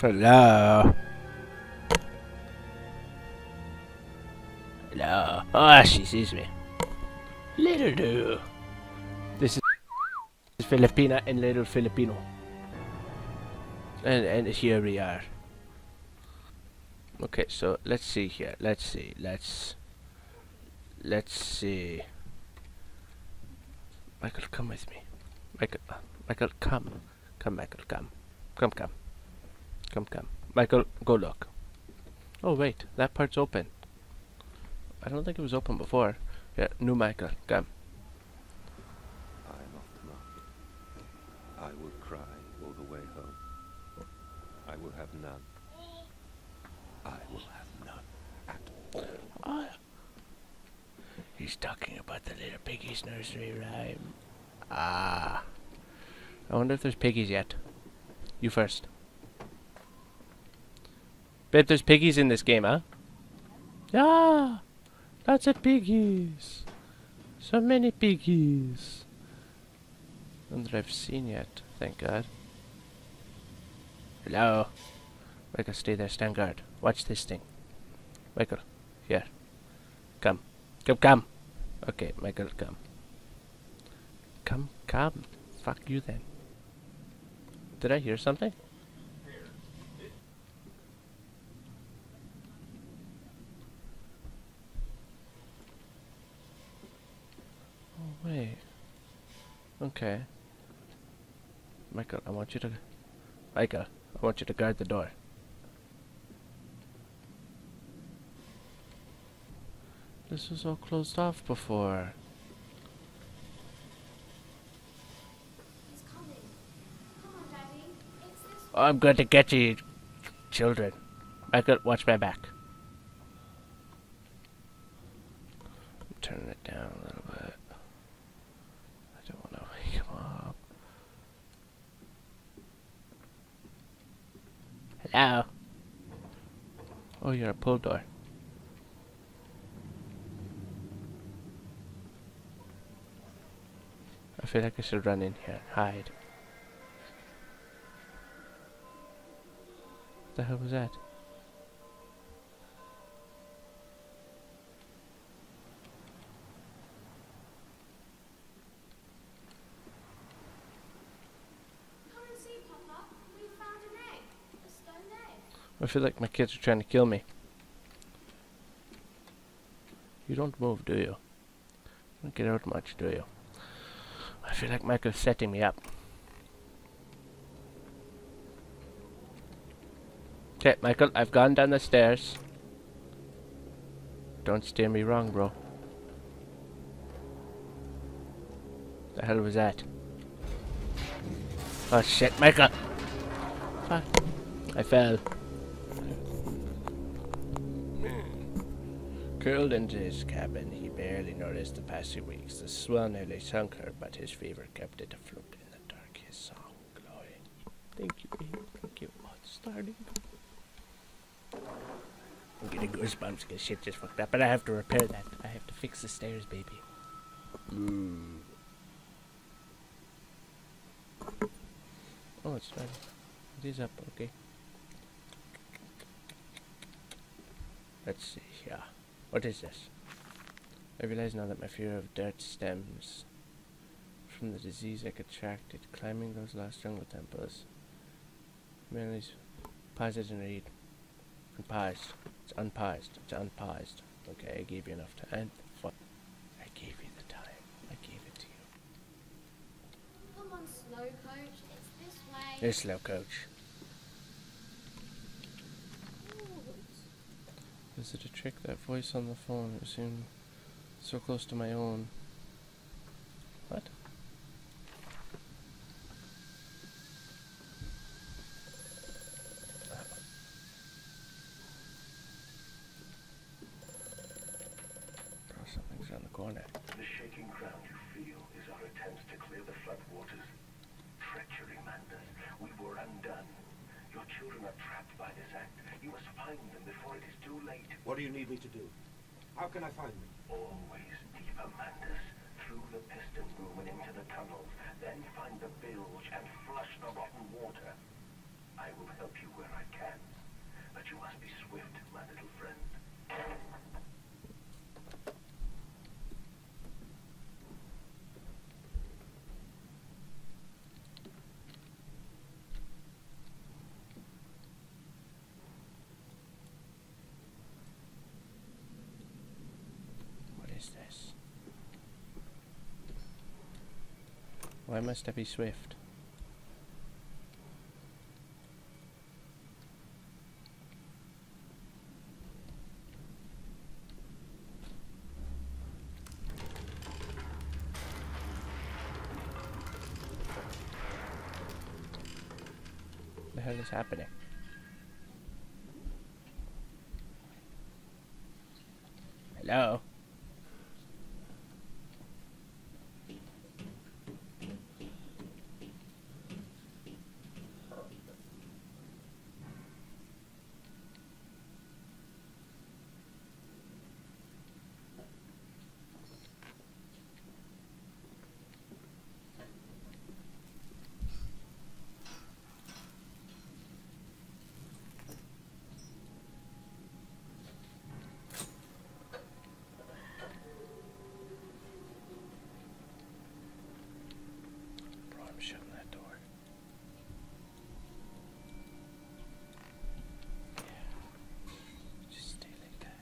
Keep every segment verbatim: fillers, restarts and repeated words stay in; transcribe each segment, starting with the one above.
Hello. Hello. Oh, she sees me. Little do. This is Filipina and little Filipino. And and here we are. Okay, so let's see here. Let's see. Let's let's see. Michael, come with me. Michael, Michael, come, come, Michael, come, come, come, come, come. Michael, go look. Oh wait, that part's open. I don't think it was open before. Yeah, new Michael, come. I am off to market. I will cry all the way home. I will have none. I will have none at all. Oh. He's talking about the little piggies nursery rhyme. Ah. I wonder if there's piggies yet. You first. Bet there's piggies in this game, huh? Yeah! Lots of piggies! So many piggies! None that I've seen yet, thank God. Hello? Michael, stay there, stand guard. Watch this thing. Michael, here. Come. Come, come! Okay, Michael, come. Come, come. Fuck you then. Did I hear something? Oh, wait. Okay. Michael, I want you to... Michael, I want you to guard the door. This was all closed off before. He's coming. Come on, Daddy. It's this Oh, I'm going to get you, children. Michael, watch my back. I'm turning it down a little bit. I don't want to wake him up. Hello? Oh, you're a pull door. I feel like I should run in here and hide. What the hell was that? Come and see, Papa. We found an egg. A stone egg. I feel like my kids are trying to kill me. You don't move, do you? You don't get out much, do you? I feel like Michael's setting me up. Okay, Michael, I've gone down the stairs. Don't steer me wrong, bro. The hell was that? Oh shit, Michael! Fuck. I fell. Curled into his cabin, he barely noticed the passing weeks. The swell nearly sunk her, but his fever kept it afloat in the dark, his song glowing. Thank you, babe. Thank you. Oh, it's starting. I'm getting goosebumps because shit just fucked up, but I have to repair that. I have to fix the stairs, baby. Mm. Oh, it's starting. It is up, okay. Let's see here. What is this? I realize now that my fear of dirt stems from the disease I contracted climbing those lost jungle temples. Mary's pause it and read. Unpaused. It's unpaused. It's unpaused. Okay, I gave you enough time. Fuck. I gave you the time. I gave it to you. Come on, slow coach. It's this way. This slow coach. Is it a trick? That voice on the phone, it seemed so close to my own. What? Oh, something's around the corner. The shaking ground you feel is our attempts to clear the floodwaters. Treachery, Mandus. We were undone. Your children are trapped by this act. You must find them before it is too late. What do you need me to do? How can I find them? Always deeper, Mandus. Through the piston room and into the tunnels. Then find the bilge and flush the rotten water. I will help you where I can. But you must be swift, my little friend. What is this? Why must I be swift? What the hell is happening? Hello? Bro, I'm shutting that door. Yeah. Just stay like that.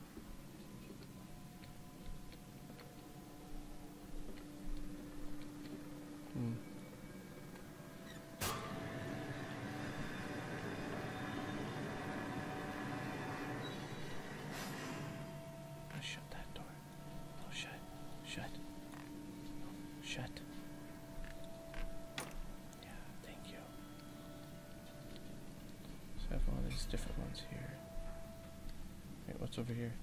Hmm. I'll shut that door. Oh, shut. Shut. Shut. Yeah, thank you. So I have all these different ones here. Wait, what's over here?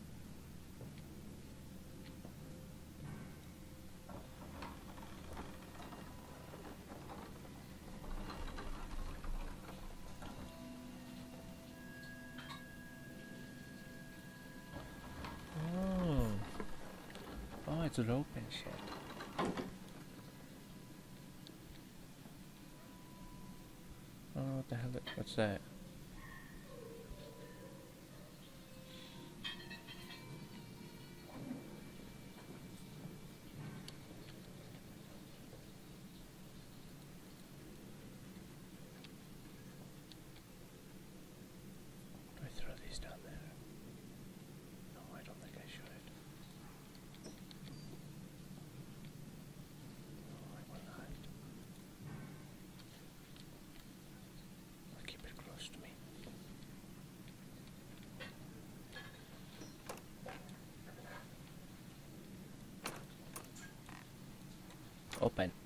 Oh. Oh, it's an open shed. Oh, what the hell? What's that? Do I throw these down there? No, I don't think I should. No, I will not. I'll keep it close to me. Open.